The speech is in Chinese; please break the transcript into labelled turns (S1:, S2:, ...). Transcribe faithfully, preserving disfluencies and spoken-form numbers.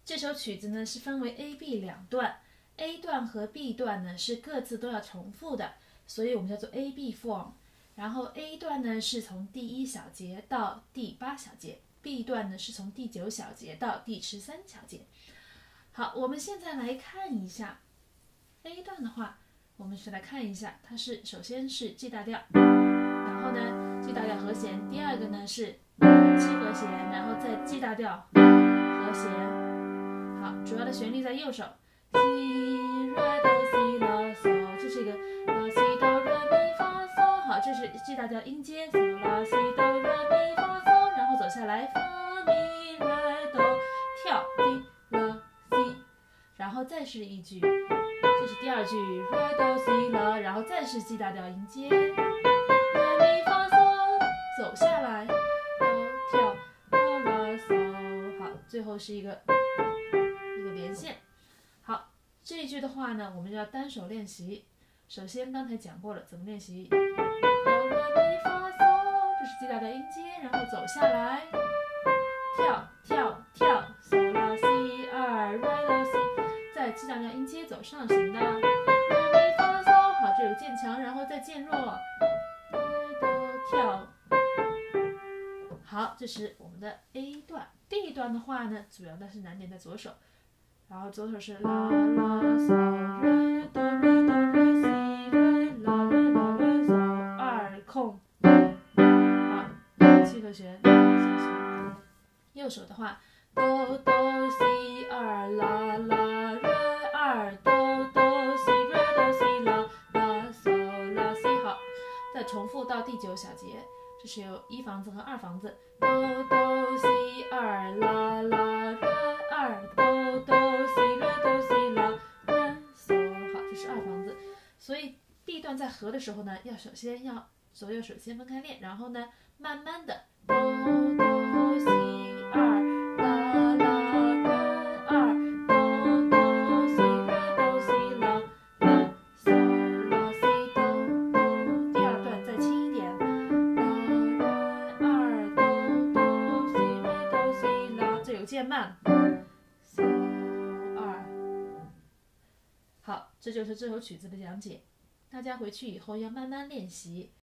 S1: 这首曲子呢是分为 A、B 两段 ，A 段和 B 段呢是各自都要重复的，所以我们叫做 A B form。然后 A 段呢是从第一小节到第八小节 ，B 段呢是从第九小节到第十三小节。好，我们现在来看一下 A 段的话，我们是来看一下，它是首先是 G 大调，然后呢 G 大调和弦，第二个呢是七和弦，然后再 G 大调和弦。好，主要的旋律在右手 ，Si Re Do Si La So， 这是一个 La Si Do Re Mi Fa So， 好，这是 G 大调音阶 So La Si Do Re Mi Fa So， 然后走下来 Fa Mi Re Do， 跳 Si La Si， 然后再是一句，这是第二句 Re Do Si La， 然后再是 G 大调音阶 Re Mi Fa So， 走下来 Do 跳 Do La So， 好，最后是一个。一个连线。好，这一句的话呢，我们就要单手练习。首先刚才讲过了怎么练习，哆来咪发嗦，这是 G 大调音阶，然后走下来，跳跳跳，嗦拉西二 re do si， 在 G 大调音阶走上行的 re mi fa so， 好，这有渐强，然后再渐弱 ，re do 跳。好，这是我们的 A 段。B 段的话呢，主要的是难点在左手。然后左手是啦啦嗦瑞哆瑞哆瑞西瑞啦瑞啦瑞嗦二空，好，七和弦，右手的话哆哆西二啦啦瑞二哆哆西瑞哆西啦啦嗦啦西，好，再重复到第九小节，这是有一房子和二房子，哆哆西二啦啦瑞二哆哆。所以 B 段在和的时候呢，要首先要左右手先分开练，然后呢，慢慢的哆哆西二啦啦瑞二哆哆西瑞哆西啦啦嗦啦西哆哆。第二段再轻一点，啦瑞二哆哆西瑞哆西啦，这有渐慢。好，这就是这首曲子的讲解。大家回去以后要慢慢练习。